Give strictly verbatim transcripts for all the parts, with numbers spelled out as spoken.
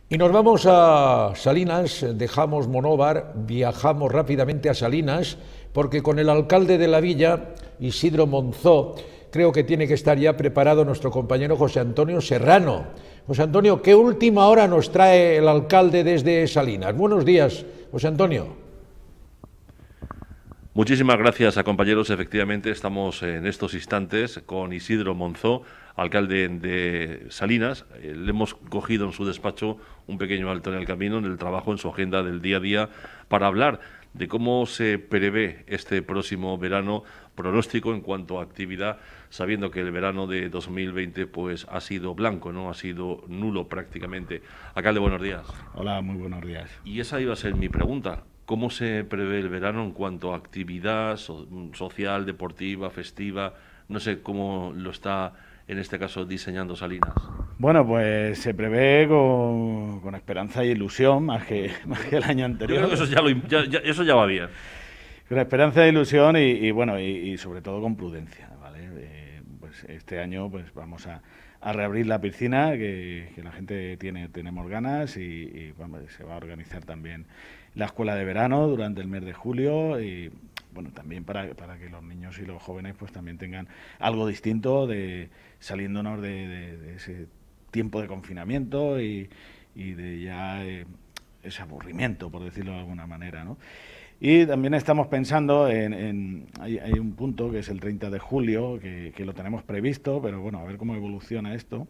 Y nos vamos a Salinas, dejamos Monóvar, viajamos rápidamente a Salinas, porque con el alcalde de la villa, Isidro Monzó, creo que tiene que estar ya preparado nuestro compañero José Antonio Serrano. José Antonio, ¿qué última hora nos trae el alcalde desde Salinas? Buenos días, José Antonio. Muchísimas gracias a compañeros. Efectivamente, estamos en estos instantes con Isidro Monzó, alcalde de Salinas. Eh, Le hemos cogido en su despacho un pequeño alto en el camino, en el trabajo, en su agenda del día a día, para hablar de cómo se prevé este próximo verano, pronóstico en cuanto a actividad, sabiendo que el verano de dos mil veinte pues ha sido blanco, no ha sido nulo prácticamente. Alcalde, buenos días. Hola, muy buenos días. Y esa iba a ser mi pregunta. ¿Cómo se prevé el verano en cuanto a actividad so- social, deportiva, festiva? No sé cómo lo está, en este caso, diseñando Salinas. Bueno, pues se prevé con, con esperanza y ilusión, más que, más que el año Yo anterior. creo que eso ya, lo im- ya- ya- eso ya va bien. Con esperanza e ilusión y, y bueno, y, y sobre todo con prudencia, ¿vale? Eh, pues este año pues vamos a, a reabrir la piscina, que, que la gente tiene, tenemos ganas y, y, bueno, se va a organizar también la escuela de verano durante el mes de julio y bueno, también para, para que los niños y los jóvenes pues también tengan algo distinto de saliéndonos de, de- de ese tiempo de confinamiento y, y de ya eh, ese aburrimiento, por decirlo de alguna manera, ¿no? Y también estamos pensando en, en- hay, hay un punto que es el treinta de julio, que, que lo tenemos previsto, pero bueno, a ver cómo evoluciona esto,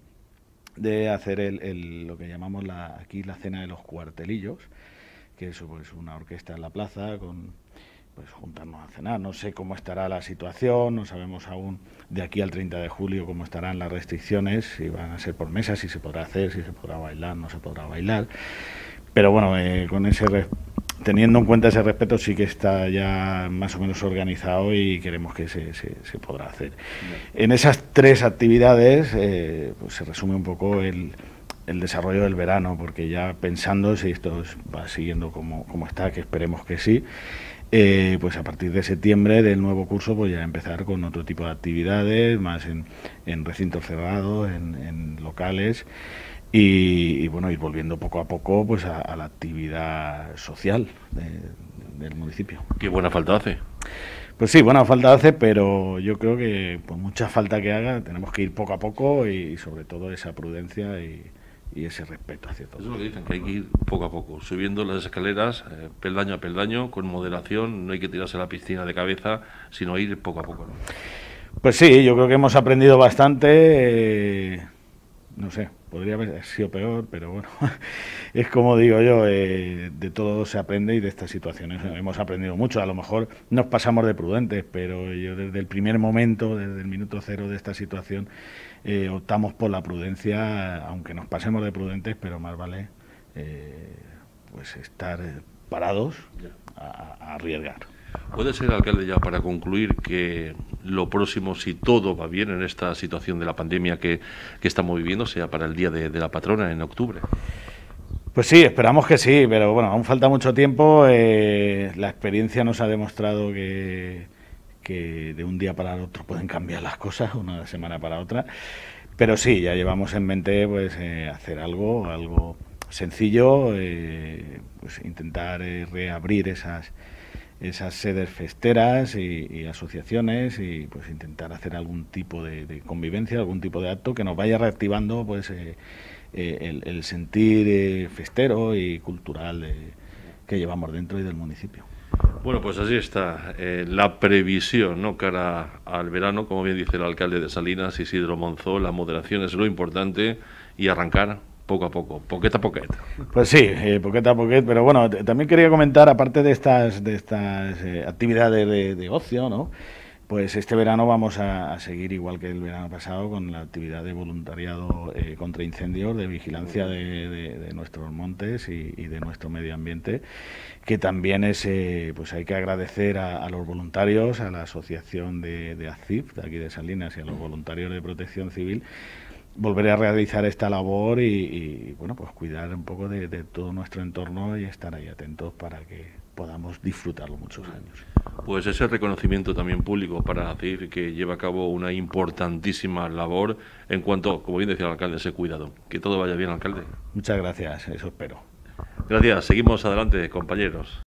de hacer el, el- lo que llamamos la, aquí la cena de los cuartelillos, que es pues, una orquesta en la plaza con pues juntarnos a cenar. No sé cómo estará la situación, no sabemos aún de aquí al treinta de julio cómo estarán las restricciones, si van a ser por mesas, si se podrá hacer, si se podrá bailar, no se podrá bailar. Pero bueno, eh, con ese res- teniendo en cuenta ese respeto sí que está ya más o menos organizado y queremos que se, se, se podrá hacer. En esas tres actividades eh, pues se resume un poco el, el desarrollo del verano, porque ya pensando si esto es- va siguiendo como, como está, que esperemos que sí, eh, pues a partir de septiembre del nuevo curso pues ya empezar con otro tipo de actividades, más en, en recintos cerrados, en, en locales y, y, bueno, ir volviendo poco a poco pues a, a la actividad social de- del municipio. Qué buena falta hace. Pues sí, buena falta hace, pero yo creo que por mucha falta que haga tenemos que ir poco a poco y, y sobre todo esa prudencia y, y ese respeto hacia Eso es todo. lo que dicen, que hay que ir poco a poco, subiendo las escaleras, eh, peldaño a peldaño, con moderación. No hay que tirarse a la piscina de cabeza, sino ir poco a poco, ¿no? Pues sí, yo creo que hemos aprendido bastante. eh, no sé, podría haber sido peor, pero bueno, es como digo yo, eh, de todo se aprende y de estas situaciones hemos aprendido mucho. A lo mejor nos pasamos de prudentes, pero yo desde el primer momento, desde el minuto cero de esta situación, eh, optamos por la prudencia, aunque nos pasemos de prudentes, pero más vale eh, pues estar eh, parados a, a arriesgar. Puede ser, alcalde, ya para concluir, que lo próximo, si todo va bien en esta situación de la pandemia que, que estamos viviendo, sea para el Día de, de la Patrona en octubre. Pues sí, esperamos que sí, pero bueno, aún falta mucho tiempo. eh, la experiencia nos ha demostrado que, que de un día para el otro pueden cambiar las cosas, una semana para otra. Pero sí, ya llevamos en mente pues eh, hacer algo, algo sencillo, eh, pues intentar eh, reabrir esas esas sedes festeras y, y asociaciones y pues intentar hacer algún tipo de, de convivencia, algún tipo de acto que nos vaya reactivando pues eh, eh, el, el sentir eh, festero y cultural de- que llevamos dentro y del municipio. Bueno, pues así está eh, la previsión, ¿no?, cara al verano, como bien dice el alcalde de Salinas, Isidro Monzó. La moderación es lo importante y arrancar poco a poco, poquet a poquet. Pues sí, eh, poquet a poquet, pero bueno, t- también quería comentar, aparte de estas, de estas eh, actividades de, de ocio, ¿no? Pues este verano vamos a, a seguir, igual que el verano pasado, con la actividad de voluntariado eh, contra incendios, de vigilancia de, de- de nuestros montes y, y de nuestro medio ambiente, que también es, eh, pues hay que agradecer a, a los voluntarios, a la asociación de, de ACIF, de aquí de Salinas, y a los voluntarios de Protección Civil, volver a realizar esta labor y, y, bueno, pues cuidar un poco de, de todo nuestro entorno y estar ahí atentos para que podamos disfrutarlo muchos años. Pues ese reconocimiento también público para C I F, que lleva a cabo una importantísima labor en cuanto, como bien decía el alcalde, ese cuidado. Que todo vaya bien, alcalde. Muchas gracias, eso espero. Gracias, seguimos adelante, compañeros.